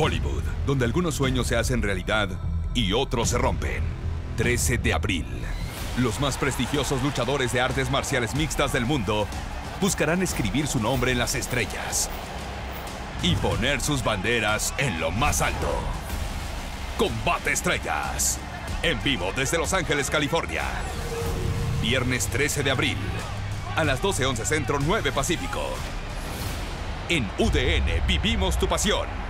Hollywood, donde algunos sueños se hacen realidad y otros se rompen. 13 de abril. Los más prestigiosos luchadores de artes marciales mixtas del mundo buscarán escribir su nombre en las estrellas y poner sus banderas en lo más alto. Combate Estrellas. En vivo desde Los Ángeles, California. Viernes 13 de abril. A las 12:11 Centro, 9 Pacífico. En UDN vivimos tu pasión.